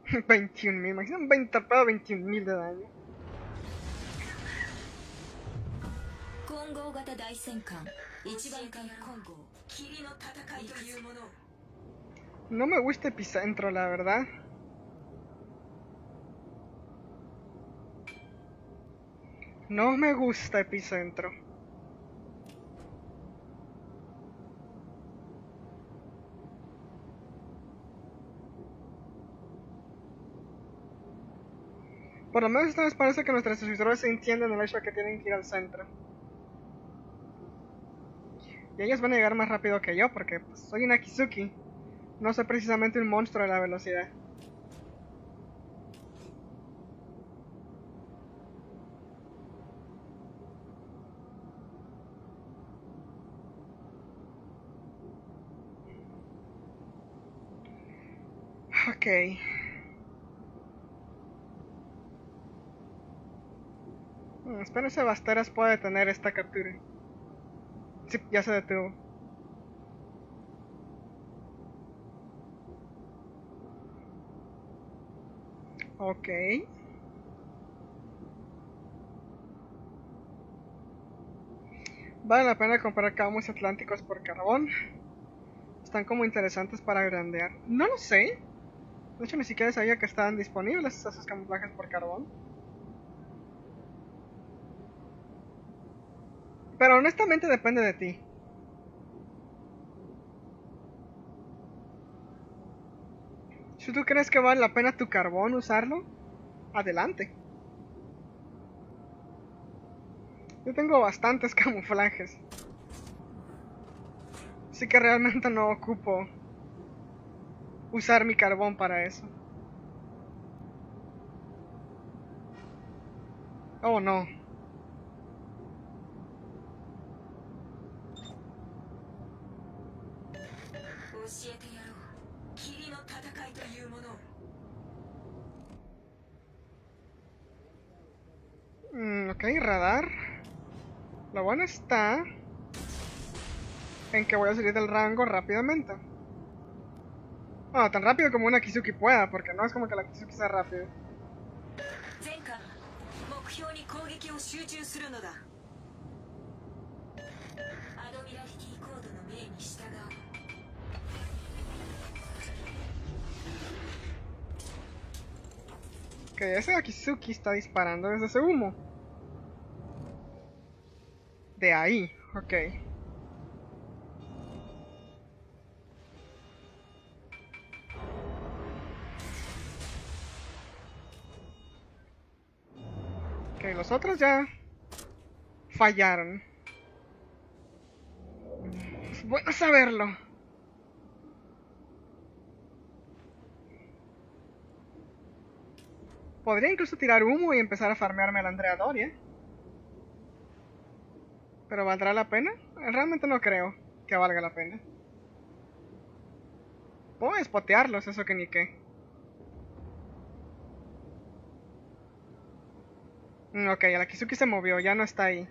21.000, imagina un 20 torpedo, 21.000 de daño. No me gusta Epicentro, la verdad. No me gusta Epicentro. Por lo menos esta vez parece que nuestros suscriptores entienden el hecho de que tienen que ir al centro. Y ellos van a llegar más rápido que yo, porque pues, soy una Kizuki. No soy precisamente un monstruo de la velocidad. Ok. Espero si Basteras pueda detener esta captura. Sí, ya se detuvo. Ok. Vale la pena comprar camus atlánticos por carbón. Están como interesantes para grandear. No lo sé. De hecho, ni siquiera sabía que estaban disponibles esos camuflajes por carbón. Pero honestamente depende de ti. Si tú crees que vale la pena tu carbón usarlo, adelante. Yo tengo bastantes camuflajes. Así que realmente no ocupo usar mi carbón para eso. Oh no. Ok, radar. Lo bueno está en que voy a salir del rango rápidamente. Bueno, tan rápido como una Kizuki pueda, porque no es como que la Kizuki sea rápida. Ok, ese Akizuki está disparando desde ese humo. De ahí, ok. Ok, los otros ya fallaron. Es bueno saberlo. Podría incluso tirar humo y empezar a farmearme a la Andrea Doria. ¿Pero valdrá la pena? Realmente no creo que valga la pena. Puedo espotearlos, eso que ni qué. Ok, la Kizuki se movió, ya no está ahí.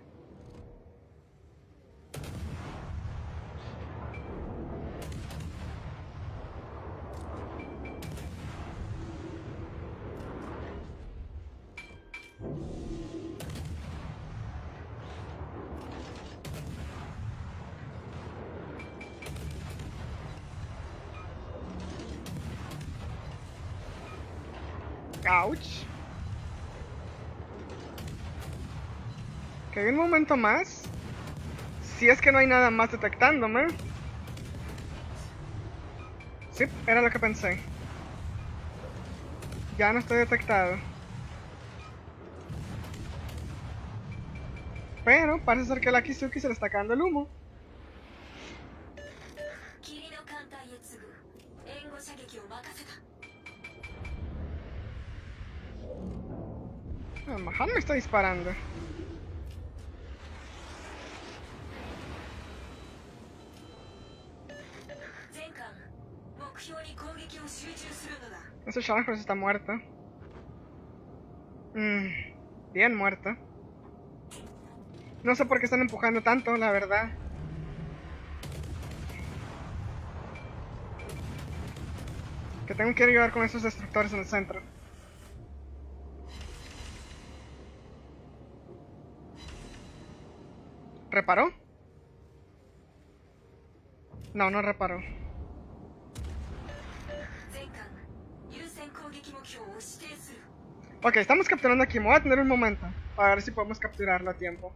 Ouch. Que un momento más. Si es que no hay nada más detectándome. Sí, era lo que pensé. Ya no estoy detectado. Pero parece ser que la Kizuki se le está cagando el humo. Mahan me está disparando. Ese Sharon está muerto. Bien muerto. No sé por qué están empujando tanto, la verdad. tengo que ayudar con esos destructores en el centro. ¿Reparó? No, no reparó. Ok, estamos capturando aquí. Me voy a tener un momento para ver si podemos capturarlo a tiempo.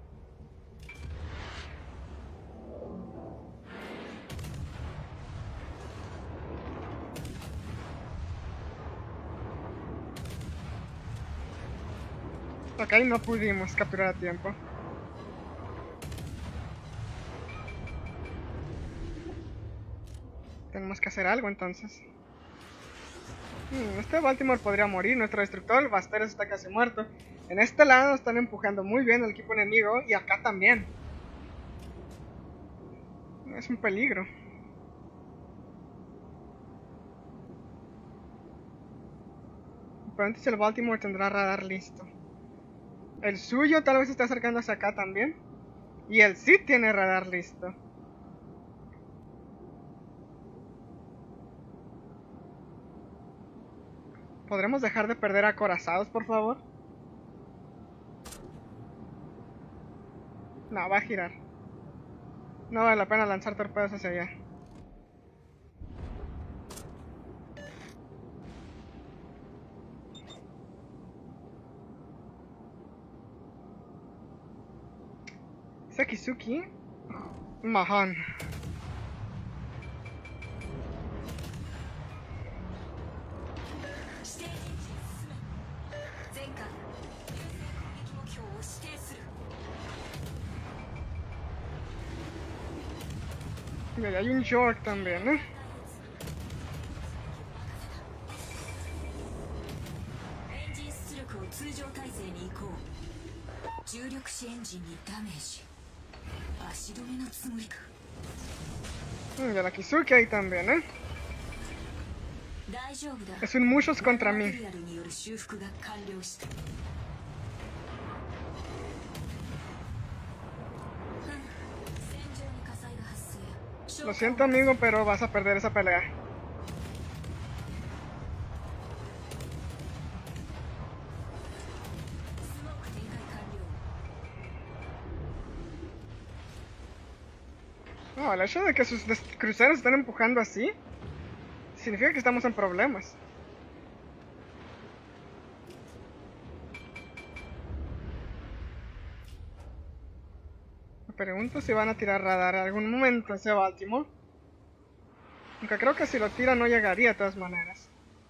Ok, no pudimos capturar a tiempo. Tenemos que hacer algo entonces. Este Baltimore podría morir. Nuestro destructor, el Basteros, está casi muerto. En este lado están empujando muy bien el equipo enemigo. Y acá también. Es un peligro. Pero antes el Baltimore tendrá radar listo. El suyo tal vez está acercándose acá también. Y él sí tiene radar listo. ¿Podremos dejar de perder acorazados, por favor? No, va a girar. No vale la pena lanzar torpedos hacia allá. Sekizuki. Mahan. Y hay un York también, ¿eh? Y el Akizuki ahí también, ¿eh? Es un muchos contra mí. Lo siento, amigo, pero vas a perder esa pelea. No, el hecho de que sus cruceros estén empujando así significa que estamos en problemas. Me pregunto si van a tirar radar en algún momento hacia Baltimore. Aunque creo que si lo tira no llegaría de todas maneras.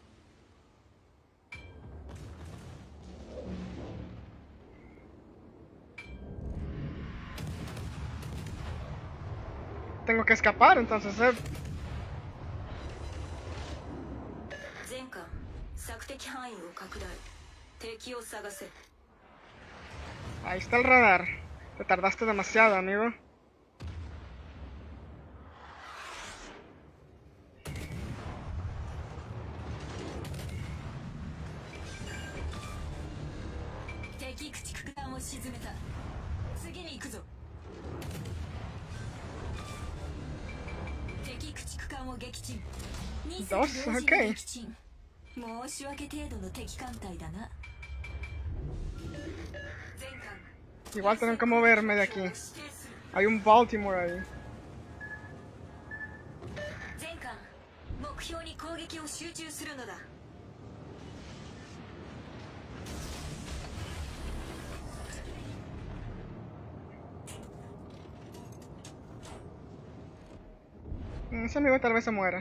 Tengo que escapar, entonces, Ahí está el radar. Te tardaste demasiado, amigo. Dos, ok. Igual tengo que moverme de aquí. Hay un Baltimore ahí. Ese amigo tal vez se muera.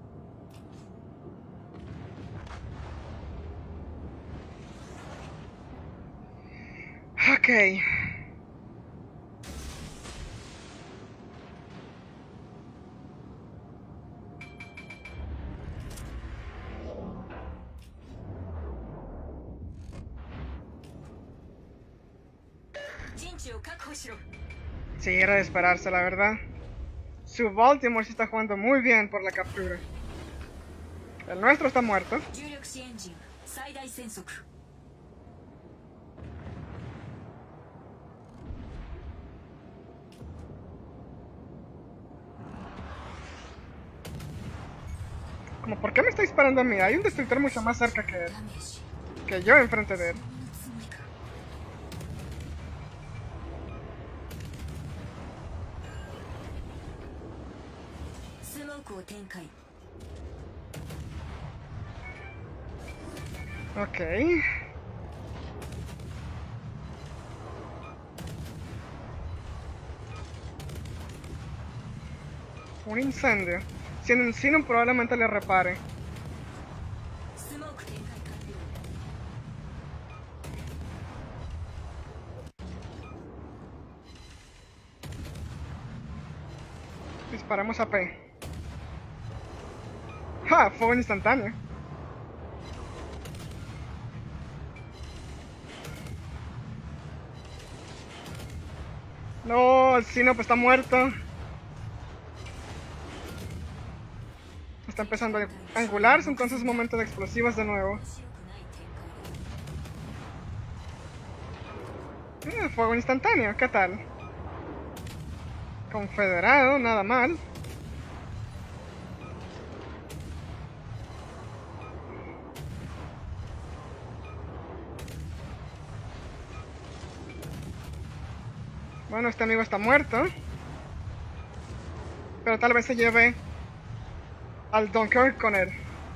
Ok. Sí, era de esperarse, la verdad. Su Baltimore sí está jugando muy bien por la captura. El nuestro está muerto. Como, ¿por qué me está disparando a mí? Hay un destructor mucho más cerca que él. Que yo enfrente de él. Ok. Un incendio. Si en encino probablemente le repare. Disparamos a P. ¡Ja! Fuego instantáneo. No, el Sino pues está muerto. Está empezando a angularse, entonces es momento de explosivas de nuevo. Fuego instantáneo, ¿qué tal? Confederado, nada mal. Bueno, este amigo está muerto. Pero tal vez se lleve al Dunkirk con él.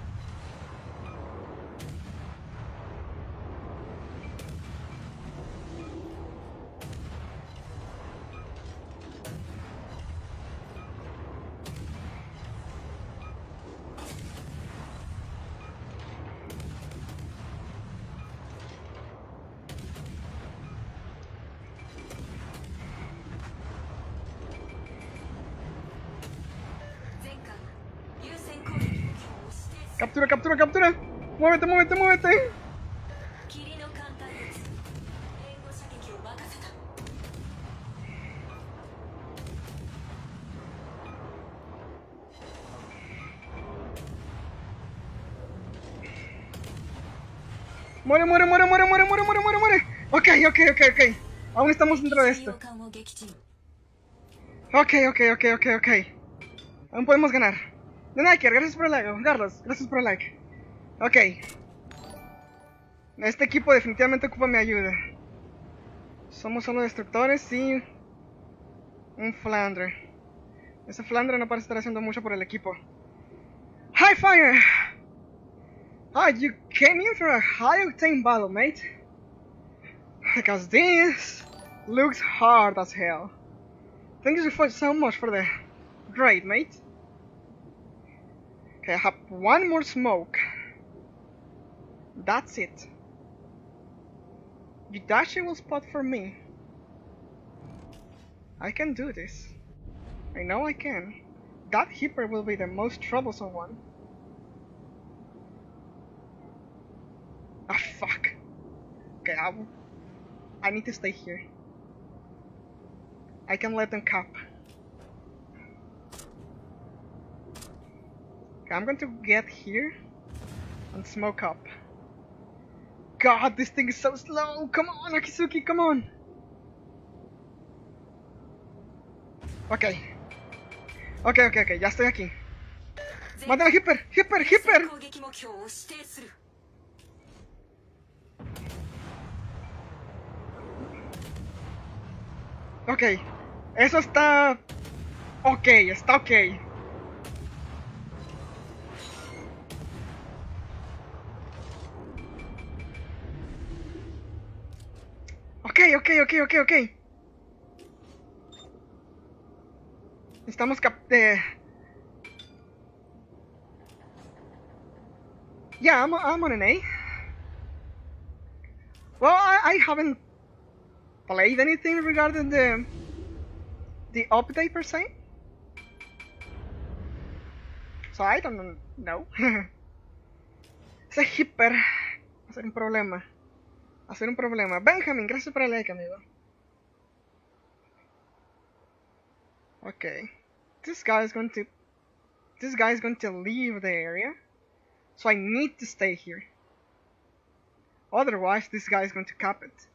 Captura, captura, captura. Muévete, muévete, muévete. Muere, muere, muere, muere, muere, muere, muere, muere, muere. Ok, ok, ok, ok. Aún estamos dentro de esto. Ok, ok, ok, ok, ok. Aún podemos ganar. De Nike, gracias por el like. Carlos, gracias por el like. Ok. Este equipo definitivamente ocupa mi ayuda. Somos solo destructores y un Flandre. Ese Flandre no parece estar haciendo mucho por el equipo. High fire! Ah, you came in for a high octane battle, mate. Because this looks hard as hell. Thank you so much for the great, mate. Okay, I have one more smoke. That's it. Yudashi will spot for me. I can do this. I know I can. That Hipper will be the most troublesome one. Ah, fuck. Okay, I need to stay here. I can let them cap. Okay, I'm going to get here and smoke up. God, this thing is so slow! Come on, Akisuki, come on! Ok. Ok, ok, ok, ya estoy aquí. ¡Mátala, Hipper! ¡Hipper! ¡Hipper! Ok. Eso está... Ok, está ok. Ok, ok, ok, ok, ok. Estamos Yeah, I'm on an A. Well, I haven't played anything regarding the update per se. So I don't know. Ese Hipper va a ser un problema. Va a ser un problema. Benjamin, gracias por el like, amigo. Okay. This guy is going to leave the area. So I need to stay here. Otherwise, this guy is going to cap it.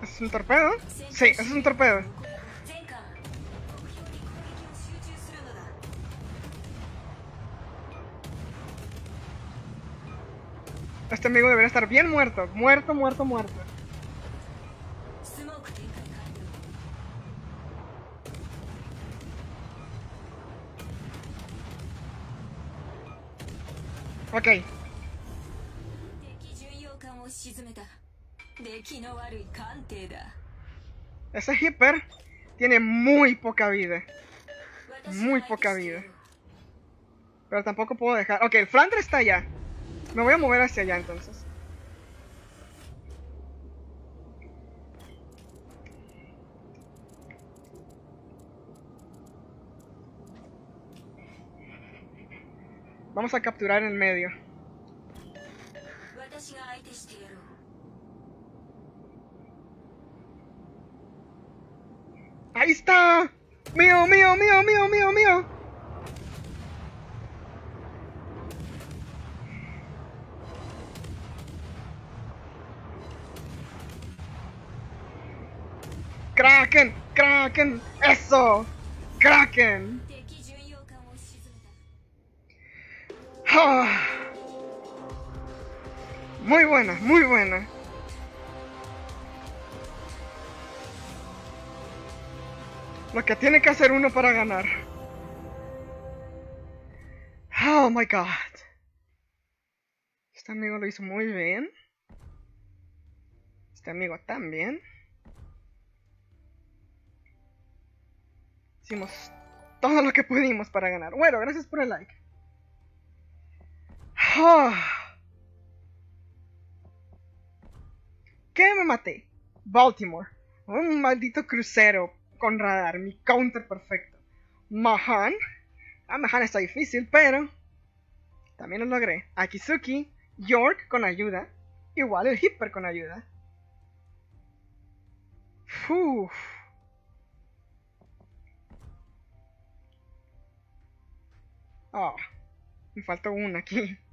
¿Es un torpedo? Sí, eso es un torpedo. Este amigo debería estar bien muerto. Muerto, muerto, muerto. Ok. Ese Hipper tiene muy poca vida. Muy poca vida. Pero tampoco puedo dejar... Ok, el Flandre está allá. Me voy a mover hacia allá entonces. Vamos a capturar en medio. ¡Ahí está! ¡Mío, mío, mío, mío, mío, mío! ¡Kraken! ¡Kraken! ¡Eso! ¡Kraken! ¡Ah! Muy buena, muy buena. Lo que tiene que hacer uno para ganar. Oh my god. Este amigo lo hizo muy bien. Este amigo también. Hicimos todo lo que pudimos para ganar. Bueno, gracias por el like. Oh. ¿Qué me maté? Baltimore. Un maldito crucero con radar. Mi counter perfecto. Mahan. Mahan está difícil, pero también lo logré. Akizuki. York con ayuda. Igual el Hipper con ayuda. Uf. Oh, me faltó una aquí.